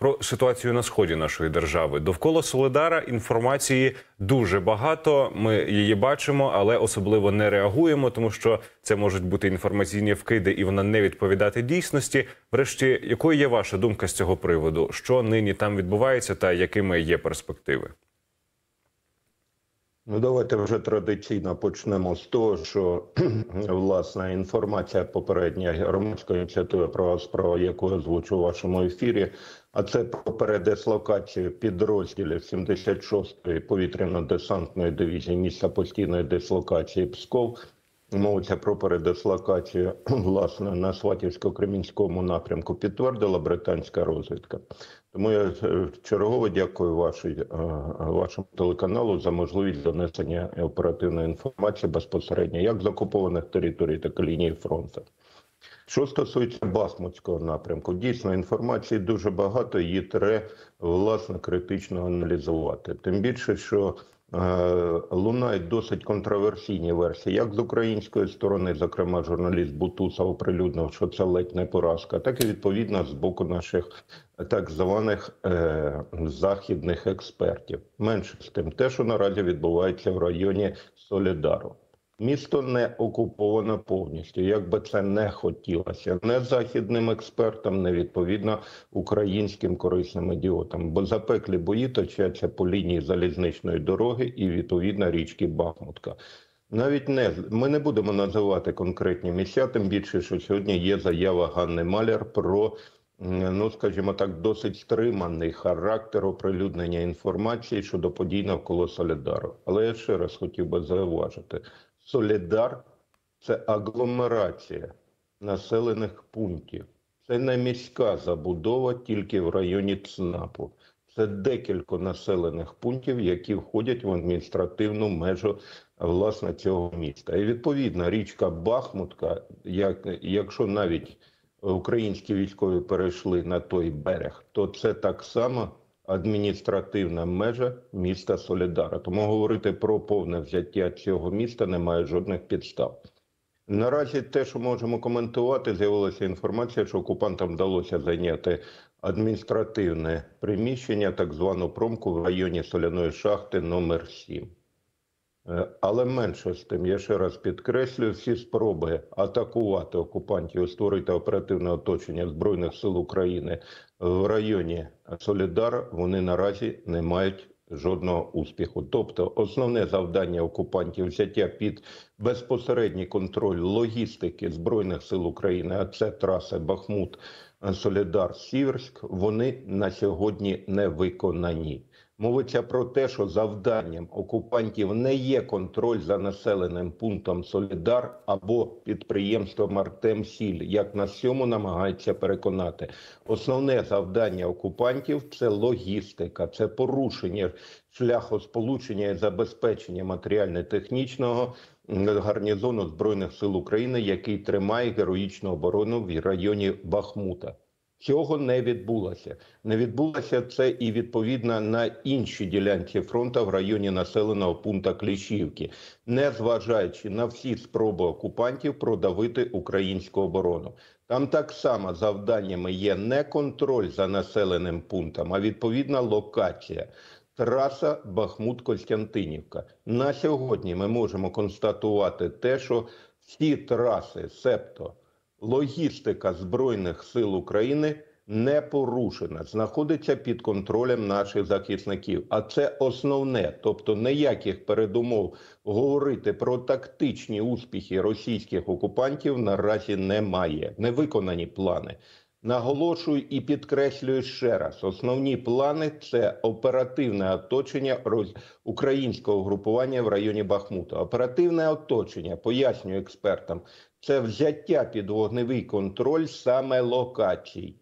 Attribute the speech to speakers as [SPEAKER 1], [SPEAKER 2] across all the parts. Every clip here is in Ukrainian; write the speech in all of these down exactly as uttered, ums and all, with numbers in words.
[SPEAKER 1] про ситуацію на сході нашої держави. Довкола Солидара інформації дуже багато, ми її бачимо, але особливо не реагуємо, тому що це можуть бути інформаційні вкиди і вона не відповідати дійсності. Врешті, якою є ваша думка з цього приводу? Що нині там відбувається та якими є перспективи?
[SPEAKER 2] Ну, давайте вже традиційно почнемо з того, що, власне, інформація попередня громадської ініціативи «Права справа», яку я озвучу у вашому ефірі, а це про передислокацію підрозділів сімдесят шостої повітряно-десантної дивізії місця постійної дислокації Псков. Мовиться про передислокацію, власне, на Сватівсько-Кремінському напрямку підтвердила британська розвідка. Тому я чергово дякую вашій, вашому телеканалу за можливість донесення оперативної інформації безпосередньо як з окупованих територій, так і лінії фронту. Що стосується Бахмутського напрямку, дійсно інформації дуже багато, її треба, власне, критично аналізувати. Тим більше, що лунають досить контроверсійні версії, як з української сторони, зокрема журналіст Бутусов оприлюднив, що це ледь не поразка, так і відповідно з боку наших так званих е, західних експертів. Менше з тим, те, що наразі відбувається в районі Солидару. Місто не окуповано повністю, як би це не хотілося. Не західним експертам, не відповідно українським корисним ідіотам. Бо запеклі бої точаться по лінії залізничної дороги і відповідно річки Бахмутка. Навіть не, ми не будемо називати конкретні місця, тим більше, що сьогодні є заява Ганни Маляр про, ну, скажімо так, досить стриманий характер оприлюднення інформації щодо подій навколо Солидару. Але я ще раз хотів би зауважити, Солидар – це агломерація населених пунктів. Це не міська забудова тільки в районі ЦНАПу. Це декілька населених пунктів, які входять в адміністративну межу, власне, цього міста. І відповідно річка Бахмутка, як, якщо навіть українські військові перейшли на той берег, то це так само адміністративна межа міста Солидара. Тому говорити про повне взяття цього міста немає жодних підстав. Наразі те, що можемо коментувати, з'явилася інформація, що окупантам вдалося зайняти адміністративне приміщення, так звану промку в районі соляної шахти номер сім. Але менше з тим, я ще раз підкреслюю, всі спроби атакувати окупантів, створити оперативне оточення Збройних сил України в районі Солидар, вони наразі не мають жодного успіху. Тобто основне завдання окупантів – взяття під безпосередній контроль логістики Збройних сил України, а це траси Бахмут, Солидар, Сіверськ, вони на сьогодні не виконані. Мовиться про те, що завданням окупантів не є контроль за населеним пунктом Солидар або підприємством Артемсіль, як нас цьому намагаються переконати. Основне завдання окупантів – це логістика, це порушення шляхосполучення і забезпечення матеріально-технічного гарнізону Збройних сил України, який тримає героїчну оборону в районі Бахмута. Цього не відбулося. Не відбулося це і відповідно на іншій ділянці фронту в районі населеного пункту Кліщівки, незважаючи на всі спроби окупантів продавити українську оборону. Там так само завданнями є не контроль за населеним пунктом, а відповідна локація. Траса Бахмут-Костянтинівка. На сьогодні ми можемо констатувати те, що всі траси, себто логістика Збройних сил України не порушена, знаходиться під контролем наших захисників. А це основне, тобто ніяких передумов говорити про тактичні успіхи російських окупантів наразі немає. Не виконані плани. Наголошую і підкреслюю ще раз, основні плани – це оперативне оточення українського групування в районі Бахмута. Оперативне оточення, пояснюю експертам, це взяття під вогневий контроль саме локацій.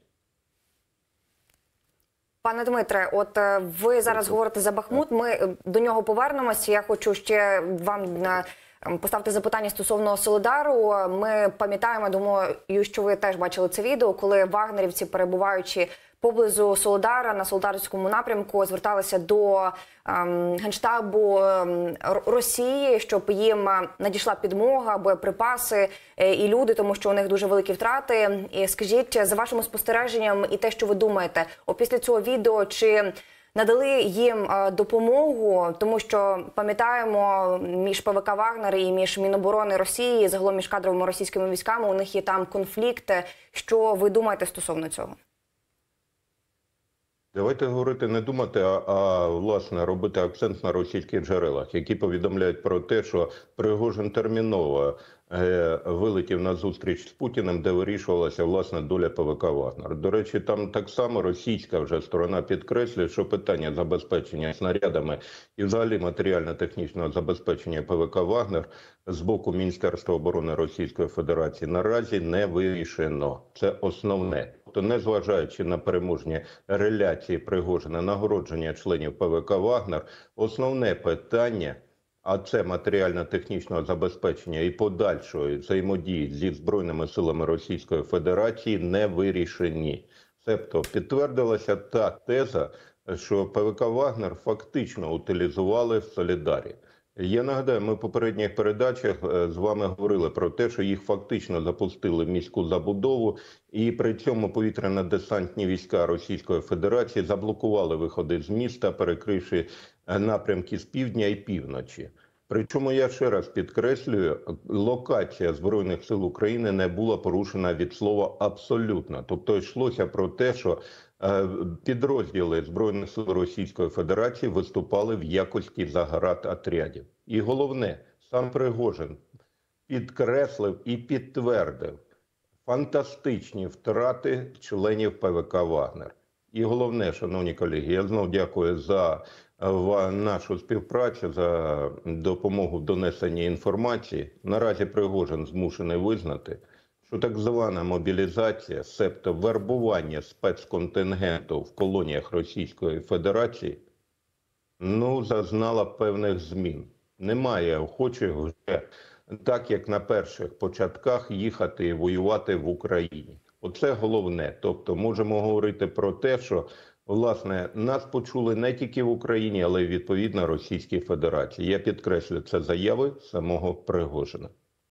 [SPEAKER 3] Пане Дмитре, от ви зараз говорите за Бахмут, ми до нього повернемося. Я хочу ще вам поставити запитання стосовно Солидару. Ми пам'ятаємо, думаю, що ви теж бачили це відео, коли вагнерівці, перебуваючи поблизу Солодара на Солодарському напрямку зверталися до ем, Генштабу ем, Росії, щоб їм надійшла підмога, боєприпаси е, і люди, тому що у них дуже великі втрати. І скажіть, за вашим спостереженням і те, що ви думаєте, опісля цього відео, чи надали їм допомогу, тому що, пам'ятаємо, між ПВК «Вагнер» і між Міноборони Росії, загалом між кадровими російськими військами, у них є там конфлікт. Що ви думаєте стосовно цього?
[SPEAKER 2] Давайте говорити, не думати, а, а власне робити акцент на російських джерелах, які повідомляють про те, що Пригожин терміново е, вилетів на зустріч з Путіним, де вирішувалася власне доля ПВК «Вагнер». До речі, там так само російська вже сторона підкреслює, що питання забезпечення снарядами і взагалі матеріально-технічного забезпечення ПВК «Вагнер» з боку Міністерства оборони Російської Федерації наразі не вирішено. Це основне. Тобто, незважаючи на переможні реляції Пригожина, нагородження членів ПВК «Вагнер», основне питання, а це матеріально-технічного забезпечення і подальшої взаємодії зі Збройними силами Російської Федерації, не вирішені. Тобто підтвердилася та теза, що ПВК «Вагнер» фактично утилізували в Солідарі. Я нагадаю, ми в попередніх передачах з вами говорили про те, що їх фактично запустили в міську забудову, і при цьому повітряно-десантні війська Російської Федерації заблокували виходи з міста, перекривши напрямки з півдня і півночі. Причому, я ще раз підкреслюю, локація Збройних сил України не була порушена від слова абсолютно. Тобто йшлося про те, що підрозділи Збройних сил Російської Федерації виступали в якості заградотрядів. І головне, сам Пригожин підкреслив і підтвердив фантастичні втрати членів ПВК «Вагнер». І головне, шановні колеги, я знову дякую за нашу співпрацю, за допомогу в донесенні інформації. Наразі Пригожин змушений визнати, що так звана мобілізація, себто вербування спецконтингенту в колоніях Російської Федерації, ну, зазнала певних змін. Немає охочих вже, так як на перших початках, їхати і воювати в Україні. Оце головне. Тобто можемо говорити про те, що, власне, нас почули не тільки в Україні, але й відповідно Російській Федерації. Я підкреслю, це заяви самого Пригожина.